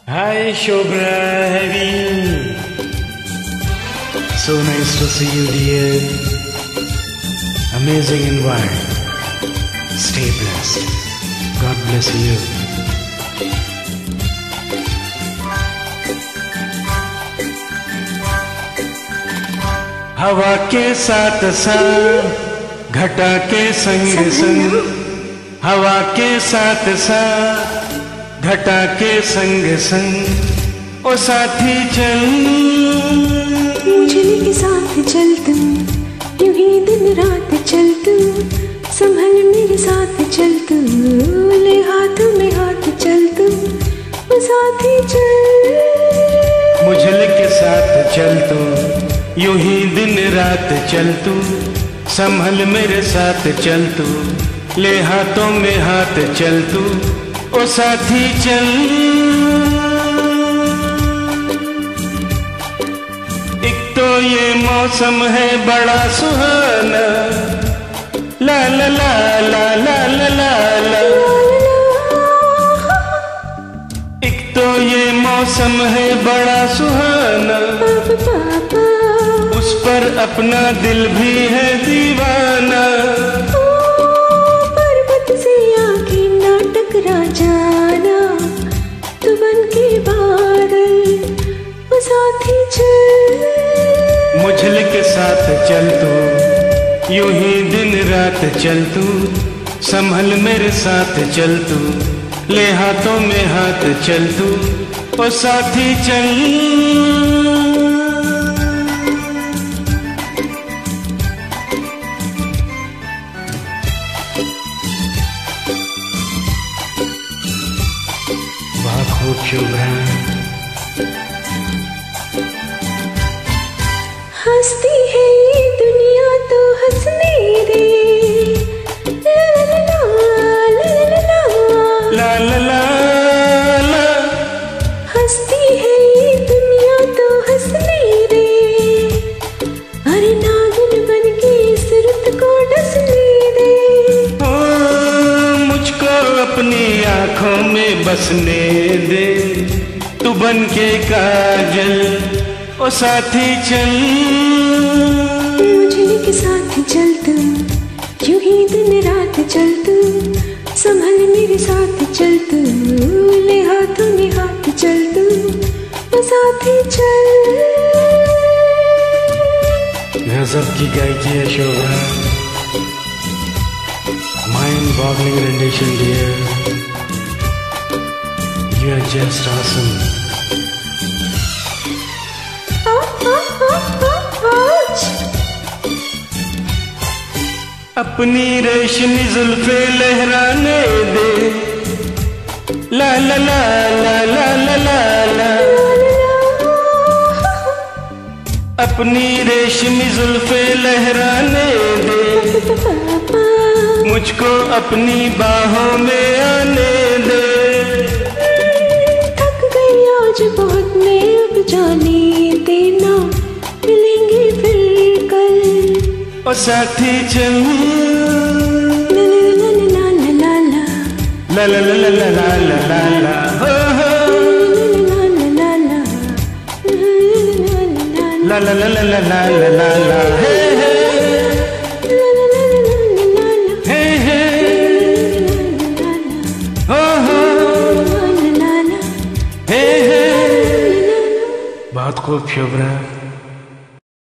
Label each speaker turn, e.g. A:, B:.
A: Hi Shobra, have you? So nice to see you, dear. Amazing environment. Stay blessed. God bless you. हवा के साथ साथ घटा के संग संग, हवा के साथ साथ घटा के संग संग, ओ साथी चल
B: मुझे के साथ चल तुम, यूं ही दिन रात चल तू, संभल मेरे साथ चल तू, ले हाथ में हाथ चल तू, ओ साथी चल
A: मुझे के साथ चल तू, यूं ही दिन रात चल तू, संभल मेरे साथ चल तू, ले हाथों में हाथ चल तू, ओ साथी चल। एक तो ये मौसम है बड़ा सुहाना, ला ला ला ला ला ला ला ला। एक तो ये मौसम है बड़ा सुहाना, उस पर अपना दिल भी है दीवाना।
B: पर्वत से आके ना टकरा जाना, तू बन के बादल, ओ साथी चल
A: मुझे के साथ चल तू, यूं ही दिन रात चल तू, संभल मेरे साथ चल तू, ले हाथों में हाथ चल तू, ओ साथी चल। खूब शुभ है।
B: हंसती है ये दुनिया तो हंसने दे, ला ला ला ला ला ला ला ला। हंसती है ये दुनिया तो हंसने दे, अरे नागिन बन के इस रुत को डसने दे।
A: मुझको अपनी आँखों में बसने दे, तू बन के काजल, ओ साथी चल
B: मुझे के साथ चल तू, यूं ही दिन रात चल तू, संभल मेरे साथ चल तू, ले हाथों में हाथ चल तू, ओ साथी चल।
A: गजब की गायकी है Shobha, mind boggling rendition dear, you are just awesome. अपनी रेशमी जुल्फे लहराने दे, ला ला ला ला ला ला ला ला। अपनी रेशमी जुल्फे लहराने दे, मुझको अपनी बाहों में आने दे।
B: थक गई आज बहुत मैं, अब जाने देना, मिलेंगे फिर कल,
A: ओ साथी चल
B: ला ला ला ला ला ला
A: ला ला ला ला ला ला ला ला हो हो ला ला ला ला ला ला ला ला ला हे हे हे हे हो हो हे हे। बहुत खूब शुभ रहा।